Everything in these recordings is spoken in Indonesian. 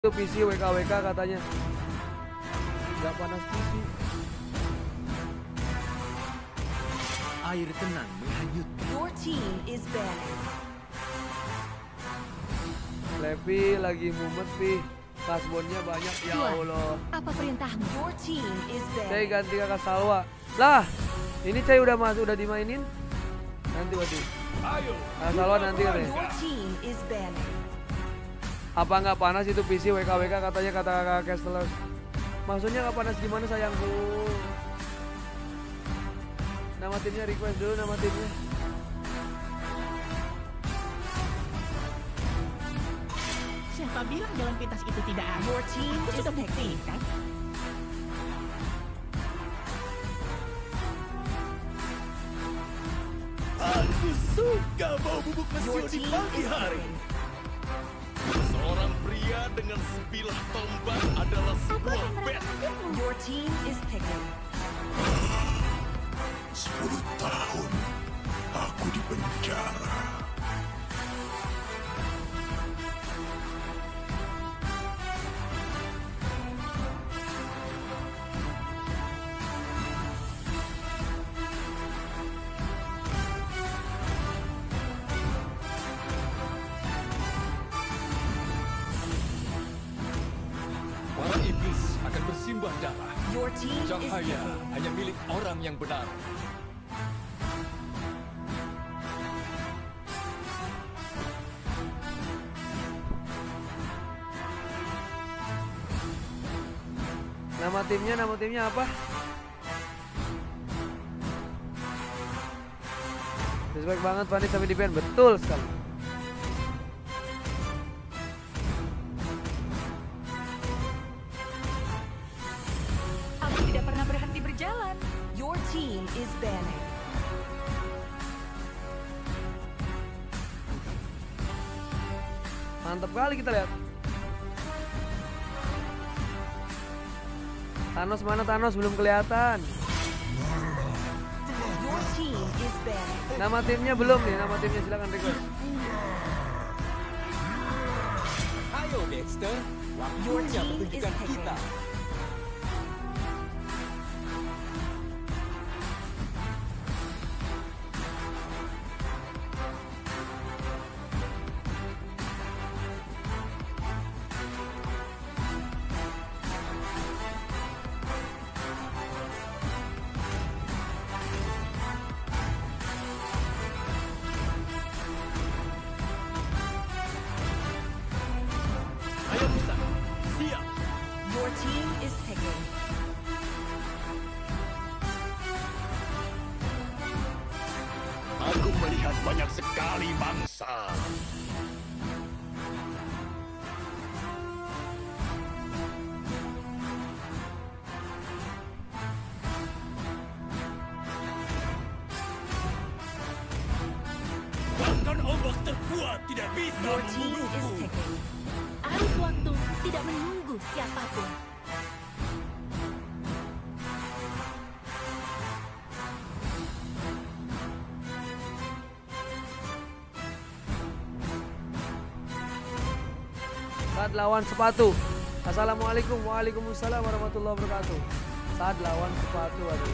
Itu PC WKWK katanya. Nggak panas PC. Air tenang menghanyut. Your team is banned. Lepi lagi mumet pi. Kasbonnya banyak ya Allah. Apa perintahmu? Your team is Cai banned. ganti kakak Salwa. Lah, ini Cai udah dimainin. Nanti berarti. Ayo. Kakak Salwa nanti katanya. Your team is banned. Apa nggak panas itu PC WKWK katanya kata kakak Castellers. Maksudnya nggak panas gimana sayangku? Nama timnya request dulu nama timnya. Siapa bilang jalan pintas itu tidak ada? Your team Aku is sudah picking. buktikan. Aku suka bau bubuk Your mesio di team pagi is hari. picking. Seorang pria dengan sebilah tombak adalah sebuah bed. Your team is picking. 10 tahun aku di penjara. Para iblis akan bersimbah darah. Your team is Cahaya picking. hanya milik orang yang benar. Nama timnya apa? Respect banget Fanny tapi di band betul sekali. Aku tidak pernah berhenti berjalan. Your team is banned. Mantap kali kita lihat. Thanos mana Thanos belum kelihatan. Your team is banned. Nama timnya belum nih, nama timnya silakan request. Ayo Dexter, Your waktunya team is pertunjukan picking. kita. Ayo bisa. Siap. Your team is picking. Aku melihat banyak sekali bangsa. Bahkan ombak terkuat tidak bisa Your team is membunuhku. picking. Arus waktu tidak menunggu siapapun. Saat lawan sepatu. Assalamualaikum, waalaikumsalam warahmatullahi wabarakatuh. Saat lawan sepatu aduh.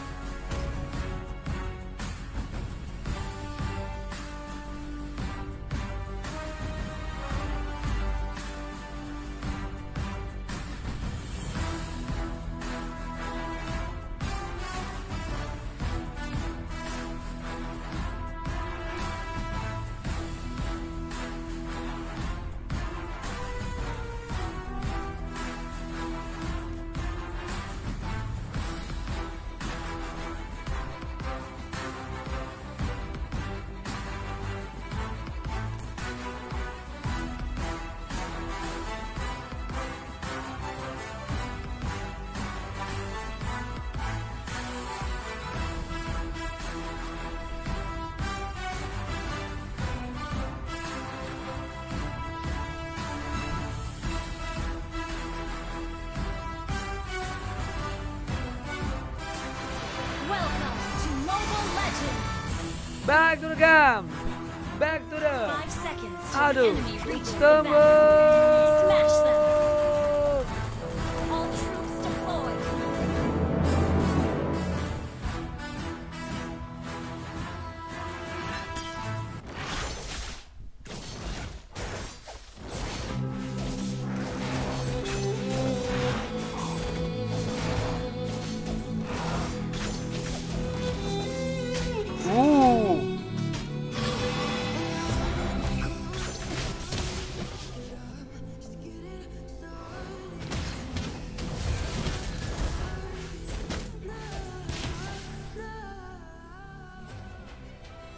Welcome to Mobile Legends. Back to the game. Back to the 5 seconds till the Aduh, enemy reaches the tembus. battlefield. Smash them.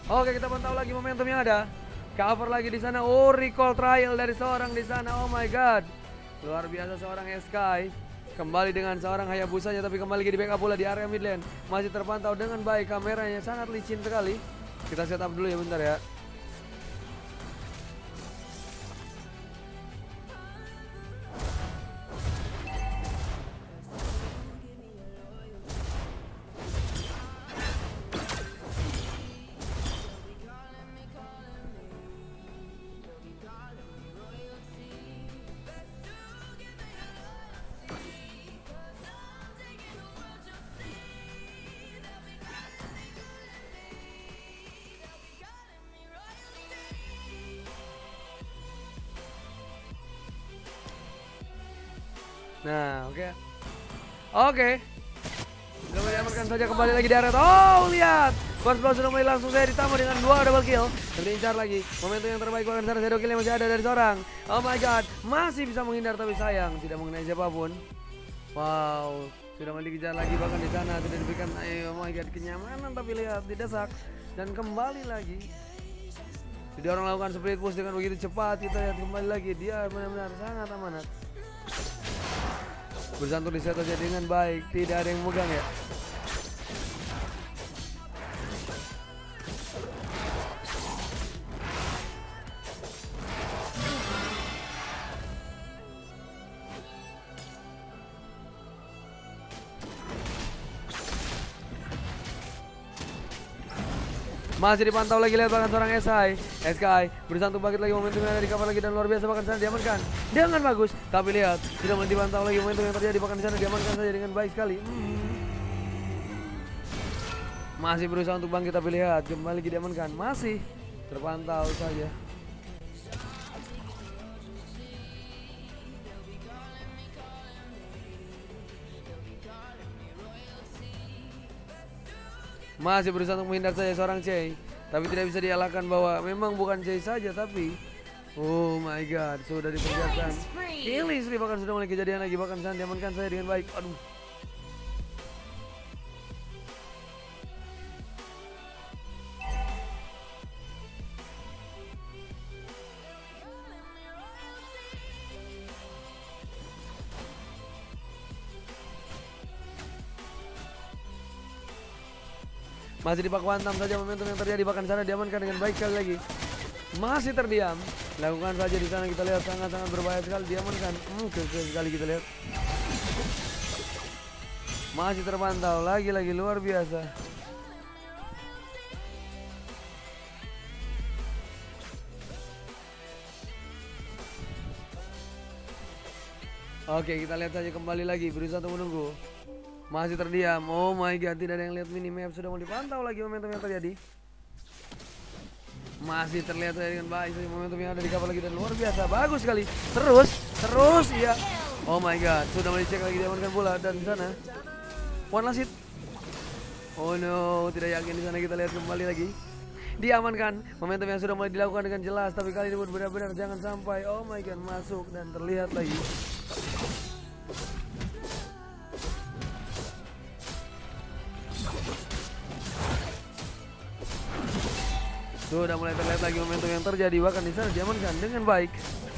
Oke, kita pantau lagi momentum yang ada. Cover lagi di sana. Oh, recall trial dari seorang di sana. Oh my god. Luar biasa seorang Sky. Kembali dengan seorang Hayabusanya, tapi kembali di backup pula di area mid lane. Masih terpantau dengan baik, kameranya sangat licin sekali. Kita setup dulu ya bentar ya. Nah, oke. Sudah diamankan saja kembali lagi di area. Oh, lihat. First blood sudah mulai langsung saya ditambah dengan 2 double kill. Dan diincar lagi. Momentum yang terbaik bahkan sana shadow kill yang masih ada dari seorang. Oh my god, masih bisa menghindar tapi sayang tidak mengenai siapapun. Wow, sudah mulai dikejar lagi bahkan di sana tidak diberikan. Oh my god, kenyamanan tapi lihat didesak dan kembali lagi. Jadi orang lakukan split push dengan begitu cepat. Kita lihat kembali lagi dia benar-benar sangat amanat. Bersantur di set saja dengan baik, tidak ada yang megang ya. Masih dipantau lagi, lihat bahkan seorang Sky berusaha untuk bangkit lagi, momentum yang ada di cover lagi dan luar biasa bahkan sana diamankan dengan bagus. Tapi lihat sudah mulai dipantau lagi momentum yang terjadi bahkan di sana diamankan saja dengan baik sekali. Masih berusaha untuk bangkit tapi lihat kembali lagi diamankan, masih terpantau saja. Masih berusaha untuk menghindar saja seorang Chey. Tapi tidak bisa dialahkan bahwa memang bukan Chey saja tapi oh my god, sudah dipersiapkan. Killing spree bahkan sudah mulai kejadian lagi bahkan sana diamankan saya dengan baik. Aduh. Masih dipaku hantam saja momentum yang terjadi bahkan sana diamankan dengan baik sekali lagi. Masih terdiam. Lakukan saja di sana, kita lihat sangat-sangat berbahaya sekali diamankan. Sekali kita lihat. Masih terpantau lagi-lagi luar biasa. Oke, kita lihat saja kembali lagi berusaha untuk menunggu. Masih terdiam. Oh my god, tidak ada yang lihat minimap. Sudah mau dipantau lagi momentum yang terjadi. Masih terlihat dengan baik momentum yang ada di cover lagi dan luar biasa. Bagus sekali. Terus ya. Oh my god, sudah mau dicek lagi diamankan bola dan di sana one last hit. Oh no, tidak yakin di sana, kita lihat kembali lagi. Diamankan momentum yang sudah mulai dilakukan dengan jelas, tapi kali ini benar-benar jangan sampai. Oh my god, masuk dan terlihat lagi. Sudah mulai terlihat lagi momentum yang terjadi bahkan di sana diamankan dengan baik.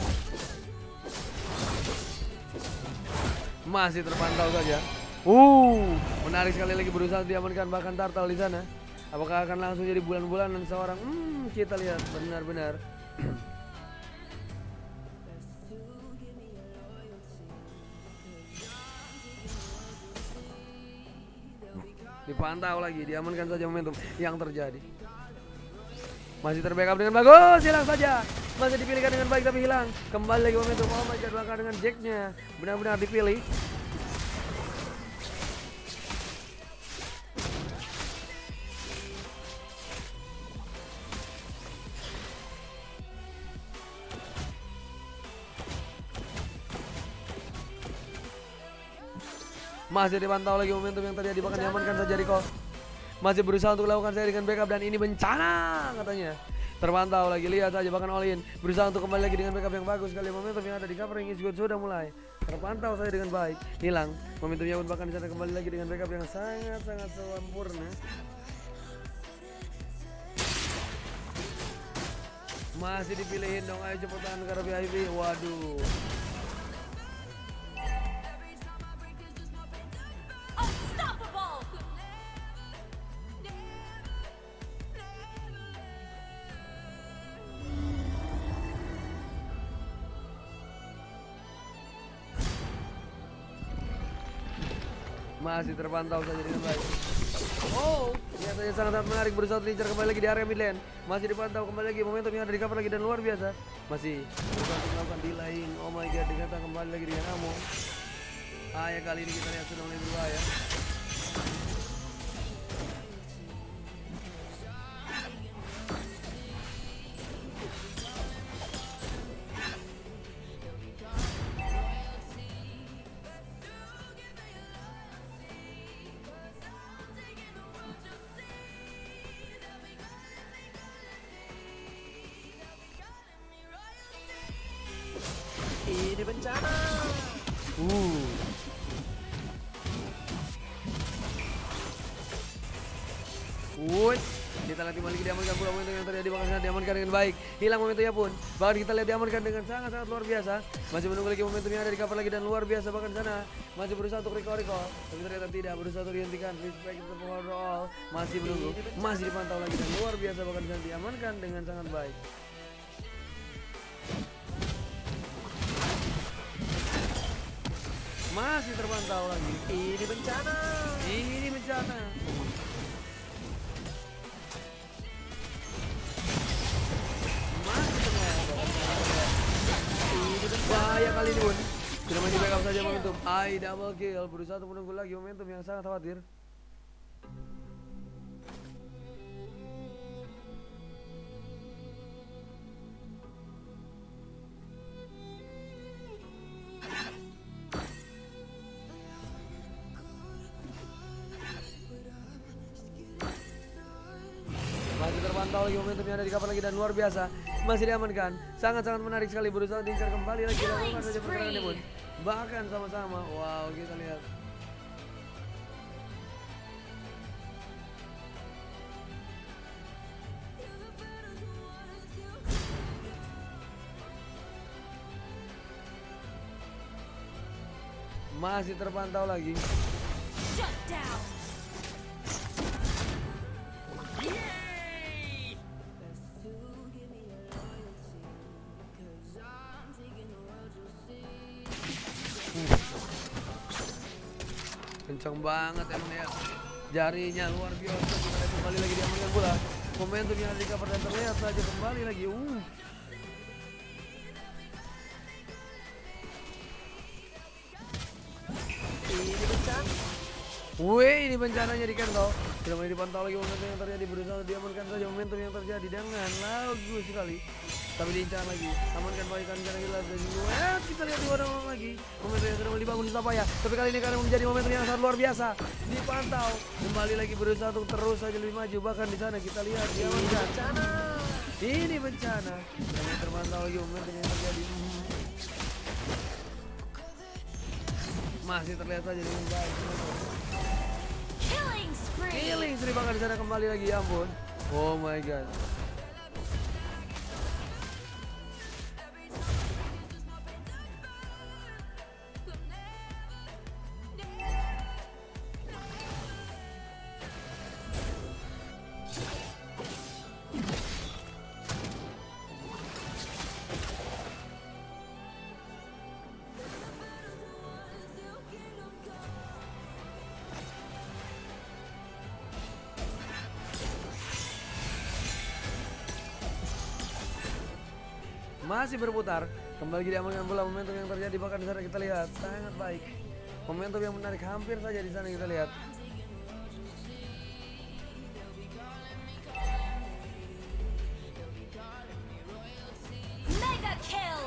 Masih terpantau saja. Menarik sekali lagi berusaha diamankan bahkan Turtle di sana. Apakah akan langsung jadi bulan-bulanan seorang? Kita lihat benar-benar. Dipantau lagi, diamankan saja momentum yang terjadi. Masih terbackup dengan bagus, hilang saja. Masih dipilihkan dengan baik tapi hilang. Kembali lagi momentum. Oh my god, langkah dengan Jack-nya benar-benar dipilih. Masih dipantau lagi momentum yang terjadi bahkan diamankan saja Rico. Masih berusaha untuk lakukan saya dengan backup dan ini bencana katanya. Terpantau lagi, lihat saja bahkan all in. Berusaha untuk kembali lagi dengan backup yang bagus sekali. Momentum yang ada di covering is good sudah mulai. Terpantau saya dengan baik. Hilang. Momentumnya pun bahkan di sana kembali lagi dengan backup yang sangat-sangat sempurna. Masih dipilihin dong, ayo cepetan karena VIP. Waduh. Unstoppable! Masih terpantau saja dengan baik. Oh, nyatanya sangat menarik, berusaha diincar kembali lagi di area mid lane. Masih dipantau kembali lagi, momentum yang ada di cover lagi dan luar biasa. Masih berusaha untuk melakukan delaying. Oh my god, dikata kembali lagi dengan Amo. Ya kali ini kita lihat sudah mulai berbahaya. Ini bencana. Kita lihat kembali diamankan pula momentum yang terjadi, bahkan diamankan dengan baik. Hilang momentumnya pun, bahkan kita lihat diamankan dengan sangat-sangat luar biasa. Masih menunggu lagi momentum yang ada di cover lagi dan luar biasa, bahkan sana masih berusaha untuk recall, tapi ternyata tidak, berusaha untuk dihentikan. Respect to overall, masih menunggu, masih dipantau lagi dan luar biasa, bahkan sana diamankan dengan sangat baik. Masih terpantau lagi. Ini bencana. Ini bencana. Masih terpantau. Bahaya kali ini pun. Sudah main di backup saja momentum. Double kill. Berusaha untuk menunggu lagi momentum yang sangat khawatir. Masih terpantau lagi momentum yang ada di cover lagi dan luar biasa. Masih diamankan. Sangat-sangat menarik sekali, berusaha diincar kembali lagi. Lakukan saja pergerakannya pun. Bahkan sama-sama. Wow, kita lihat. Masih terpantau lagi. Shut down! Kencang banget emang ya. Jarinya luar biasa. Kita lihat kembali lagi diamankan pula. Momentum yang ada di cover dan terlihat saja kembali lagi. Ini bencana. Ini bencananya di Kento. Sudah mulai dipantau lagi momentum yang terjadi, berusaha diamankan saja momentum yang terjadi dengan lagu sekali. Tapi diincar lagi, amankan baikan karena jelas dan kita lihat di warna lagi. Momentum yang sudah mulai dibangun di Tapaya. Tapi kali ini karena menjadi momentum yang sangat luar biasa. Dipantau, kembali lagi berusaha untuk terus saja lebih maju. Bahkan di sana kita lihat diamankan. Ini bencana. Kami terpantau lagi momentum yang terjadi. Masih terlihat saja dengan baik. Killing spree, bahkan di sana kembali lagi, ya ampun. Oh my god. Masih berputar, kembali diamankan bola. Momentum yang terjadi bahkan di sana kita lihat sangat baik. Momentum yang menarik hampir saja di sana kita lihat. Mega kill.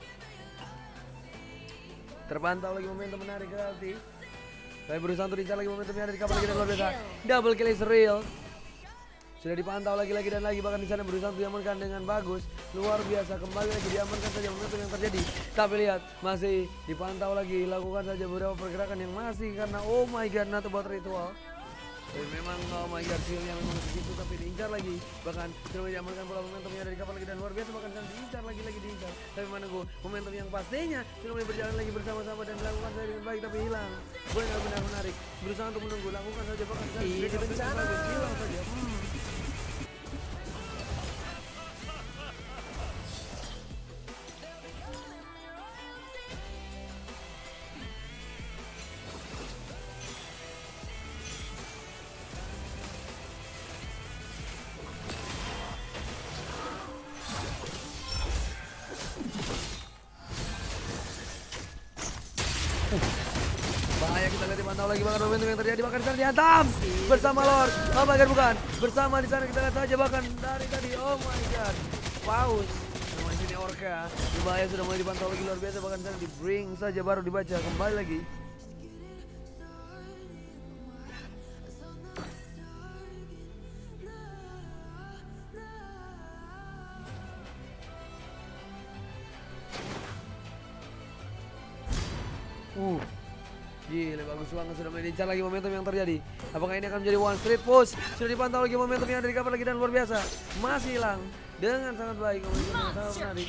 Terpantau lagi momentum menarik berarti. Saya berusaha untuk dicari lagi momentum yang ada di kapal kita luar biasa. Double kill is real. Sudah dipantau lagi dan lagi, bahkan di sana berusaha untuk diamankan dengan bagus, luar biasa. Kembali lagi diamankan saja momentum yang terjadi. Tapi lihat, masih dipantau lagi, lakukan saja beberapa pergerakan yang masih karena oh my god, not about ritual. Dan memang oh my god, skillnya memang begitu, tapi diincar lagi. Bahkan sudah diamankan bola momentumnya dari kapal lagi dan luar biasa, bahkan diincar lagi diincar. Tapi menunggu momentum yang pastinya sudah mulai berjalan lagi bersama-sama dan melakukan saja dengan baik, tapi hilang. Benar-benar menarik. Berusaha untuk menunggu, lakukan saja, bahkan Ini bencana. hilang saja. Bahaya, kita lihat dipantau lagi, bahkan momentum yang terjadi, bahkan sana dihantam bersama Lord. Oh my god, bukan bersama di sana, kita lihat saja bahkan dari tadi. Oh my god, Paus sama sini Orca. Bahaya sudah mulai dipantau lagi luar biasa, bahkan sana di bring saja baru dibaca kembali lagi. Gila, bagus banget, sudah mulai diincar lagi momentum yang terjadi. Apakah ini akan menjadi one street push? Sudah dipantau lagi momentum yang dari kapal lagi dan luar biasa. Masih hilang dengan sangat baik, momentum yang sangat menarik.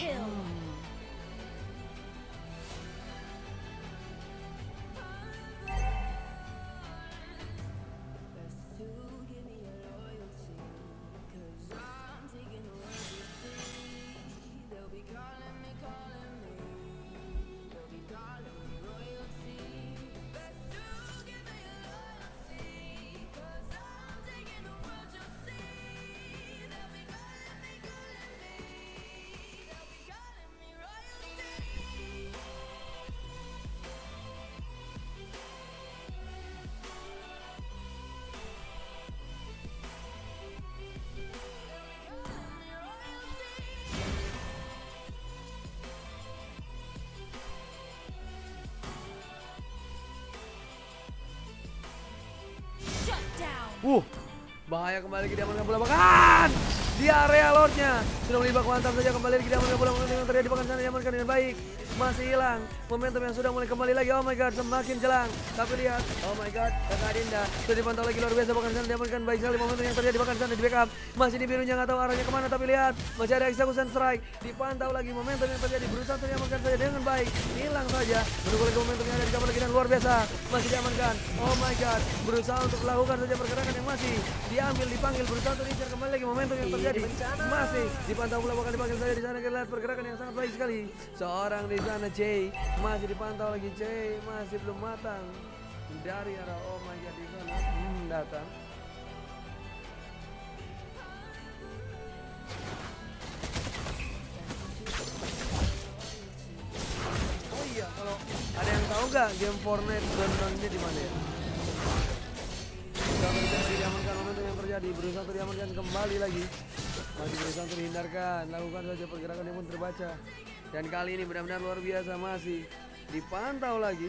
Shut down. Bahaya, kembali lagi diamankan bola, bahkan di area Lordnya sudah melibak, mantap saja, kembali lagi diamankan bola, momentum yang terjadi bahkan sana diamankan dengan baik. Masih hilang momentum yang sudah mulai kembali lagi. Oh my god, semakin jelang, tapi lihat, oh my god, Kakak Dinda sudah dipantau lagi luar biasa, bahkan sana diamankan baik sekali momentum yang terjadi, bahkan sana di backup masih di birunya, nggak tahu arahnya kemana, tapi lihat masih ada execution strike, dipantau lagi momentum yang terjadi, berusaha untuk diamankan saja dengan baik, hilang saja, menunggu lagi momentum yang ada di kapal lagi dan luar biasa, masih diamankan. Oh my god, berusaha untuk melakukan saja pergerakan yang masih diambil, dipanggil, berusaha untuk diincar kembali lagi momentum yang terjadi, masih dipantau pula, bahkan dipanggil saja di sana. Kita lihat pergerakan yang sangat baik sekali, seorang di sana Jay masih dipantau lagi, Jay masih belum matang dari arah oh my god di sana datang. Oh iya, kalau ada yang tahu nggak game Fortnite downloadnya di mana ya? Sudah diamankan momentum yang terjadi, berusaha untuk diamankan kembali lagi, masih berusaha untuk dihindarkan, lakukan saja pergerakan yang pun terbaca, dan kali ini benar-benar luar biasa, masih dipantau lagi.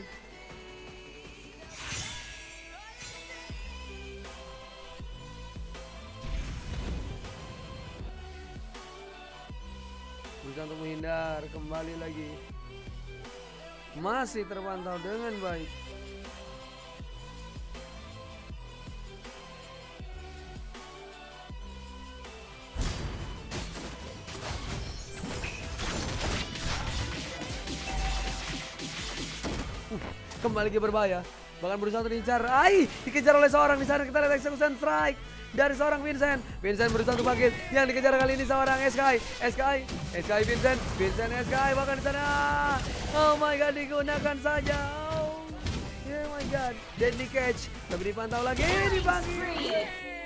Berusaha untuk menghindar, kembali lagi, masih terpantau dengan baik. Kembali lagi berbahaya, bahkan berusaha untuk diincar. Dikejar oleh seorang di sana. Kita lihat execution strike dari seorang Vincent. Vincent berusaha untuk bangkit. Yang dikejar kali ini seorang Sky Vincent Sky, bahkan di sana. Oh my god, digunakan saja. Oh my god, deadly catch. Tapi dipantau lagi, dipanggil.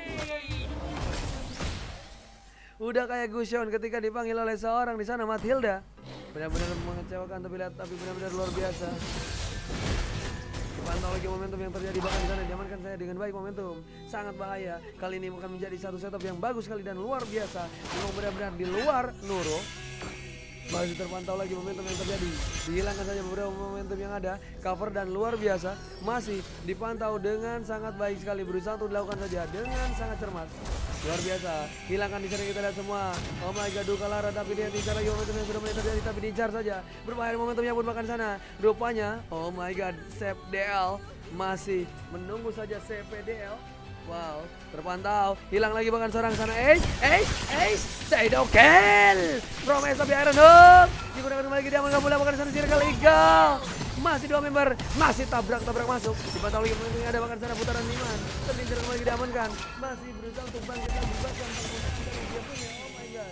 Udah kayak Gusion ketika dipanggil oleh seorang di sana, Matilda. Benar-benar mengecewakan, tapi benar-benar luar biasa. Pantau lagi momentum yang terjadi, bahkan di sana diamankan saya dengan baik, momentum sangat bahaya. Kali ini akan menjadi satu setup yang bagus sekali dan luar biasa. Memang benar-benar di luar Nuro. Masih terpantau lagi momentum yang terjadi, dihilangkan saja beberapa momentum yang ada. Cover dan luar biasa masih dipantau dengan sangat baik sekali, berusaha untuk dilakukan saja dengan sangat cermat. Luar biasa, hilangkan di sana, kita lihat semua. Oh my god, Duka Lara, tapi dia diincar lagi, momentum yang sudah mulai terjadi, tapi diincar saja. Berbahaya momentumnya pun bahkan sana. Rupanya, oh my god, Sep DL masih menunggu saja CPDL. Wow, terpantau. Hilang lagi bahkan seorang sana. Shadow kill from SOP Iron Hook. Digunakan kembali lagi dia menggabungkan bahkan sana Circle Eagle. Masih 2 member, masih tabrak masuk. Dipantau lagi momentumnya ada bahkan sana putaran 5. Terlincir kembali diamankan. Masih berusaha untuk bangkit lagi bahkan dia punya. Oh my god.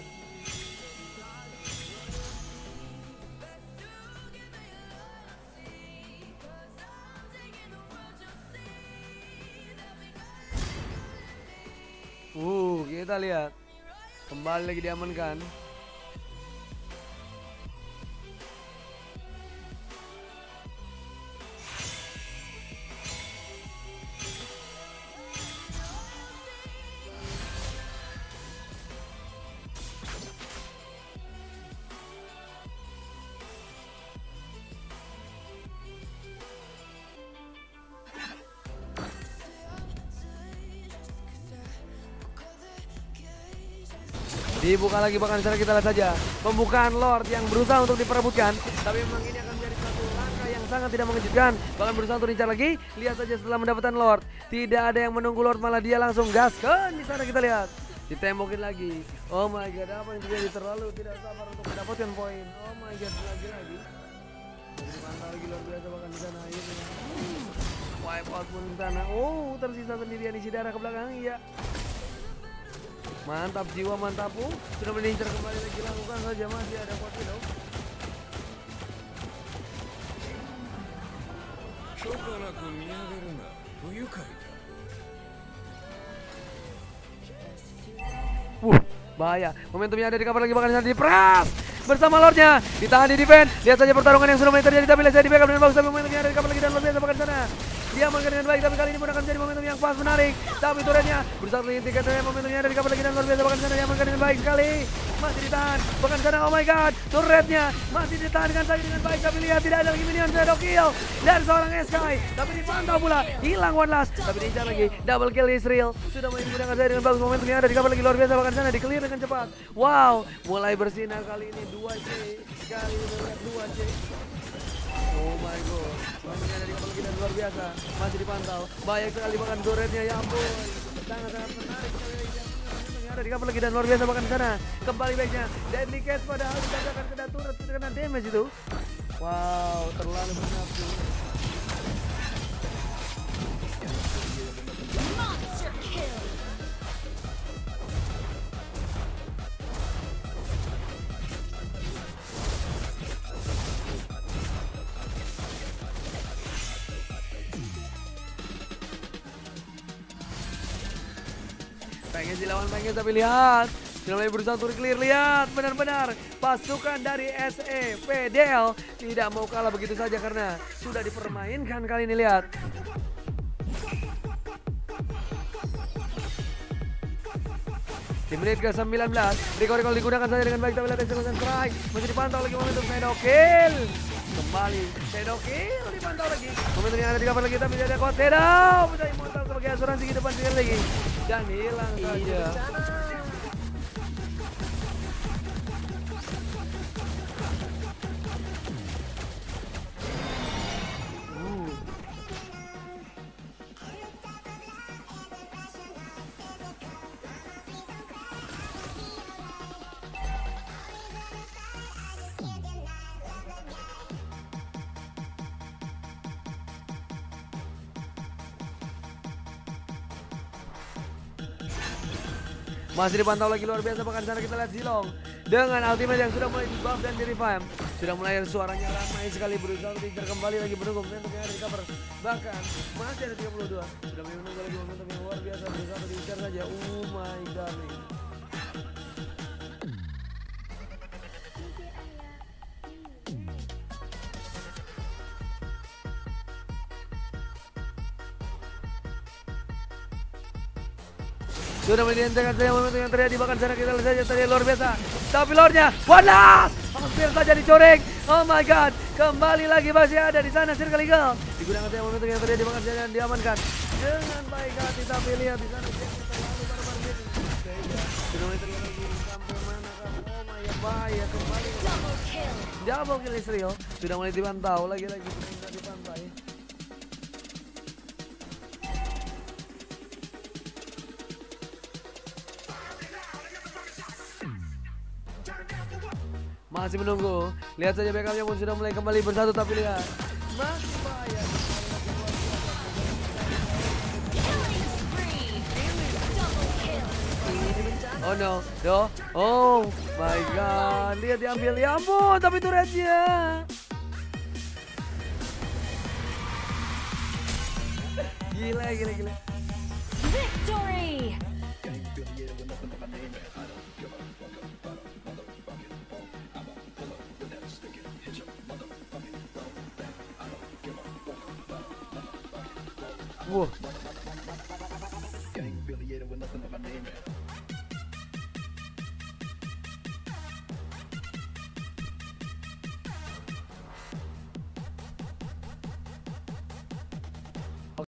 Kita lihat kembali lagi diamankan. Dibuka lagi bahkan sana kita lihat saja pembukaan Lord yang berusaha untuk diperebutkan, tapi memang ini akan menjadi satu langkah yang sangat tidak mengejutkan. Bahkan berusaha untuk diincar lagi. Lihat saja setelah mendapatkan Lord, tidak ada yang menunggu Lord, malah dia langsung gaskan. Di sana kita lihat ditembokin lagi. Oh my god, apa yang terjadi? Terlalu tidak sabar untuk mendapatkan poin. Oh my god, lagi. Dipantau lagi luar biasa bahkan di sana. Wipe out pun di sana. Oh, tersisa sendirian isi darah ke belakang. Iya. Mantap jiwa, mantap. Sudah mengincar kembali lagi, lakukan saja, masih ada Fortino. Bahaya. Momentumnya ada di cover lagi, bahkan di press bersama Lordnya. Ditahan di defense. Lihat saja pertarungan yang sudah mulai terjadi, tapi lihat saja di backup dengan bagus, tapi momentumnya ada di cover lagi dan luar biasa bahkan sana. Dia amankan dengan baik, tapi kali ini pun akan menjadi momentum yang pas, menarik. Tapi turretnya berusaha menghentikan momentumnya dari cover lagi dan luar biasa bahkan sana. Dia amankan dengan baik sekali. Masih ditahan bahkan sana. Oh my god, turretnya masih ditahan dengan baik, tapi lihat tidak ada lagi minion. Shadow kill dari seorang Sky, tapi dipantau pula. Hilang one last, tapi diincar lagi. Double kill Israel. Sudah mulai digunakan saya dengan bagus. Momentumnya ada di cover lagi luar biasa bahkan sana. Di-clear dengan cepat. Wow, mulai bersinar kali ini 2C. Kali ini lihat 2C. Oh my god, momentumnya dari cover lagi dan luar biasa. Masih dipantau. Banyak sekali bahkan turretnya, ya ampun. Sangat-sangat menarik sekali. Ada di cover lagi dan luar biasa bahkan sana. Kembali backnya. Deadly Cast padahal dikatakan kena turret, kena damage itu. Wow, terlalu bernafsu. Monster kill. Pengen dilawan tapi lihat sudah mulai berusaha untuk clear. Lihat benar-benar pasukan dari SEPDL tidak mau kalah begitu saja karena sudah dipermainkan kali ini. Lihat di menit ke-19 recall digunakan saja dengan baik, tapi lihat execution strike masih dipantau lagi. Momentum Shadow kill kembali. Shadow kill dipantau lagi. Momentum yang ada di cover lagi, tapi tidak ada kuat. Shadow punya immortal sebagai asuransi ke depan sekali lagi dan hilang saja. Masih dipantau lagi luar biasa bahkan sana kita lihat Zilong dengan ultimate yang sudah mulai di buff dan di revive. Sudah mulai suaranya ramai sekali, berusaha untuk diincar kembali lagi menunggu momentum yang ada di cover. Bahkan masih ada 32. Sudah menunggu lagi momentum yang luar biasa, berusaha untuk diincar saja. Oh my god. Sudah menyentuhkan saja momentum yang terjadi, bahkan sana kita lihat saja tadi luar biasa. Tapi Lordnya one last hampir saja dicorek. Oh my god, kembali lagi masih ada di sana Circle Eagle. Digunakan saja momentum yang terjadi, bahkan saja diamankan dengan baik hati. Tapi lihat di sana terlalu barbar ini. Sudah mulai terjadi lagi sampai mana kan? Oh my god, bahaya kembali. Double kill Israel. Sudah mulai dipantau lagi-lagi sudah dipantai. Masih menunggu. Lihat saja backupnya pun sudah mulai kembali bersatu, tapi lihat masih bahaya. Killing spree. Double kill. Oh no, oh my god, lihat diambil, ya ampun, tapi itu Rednya. Gila. Victory. Wah.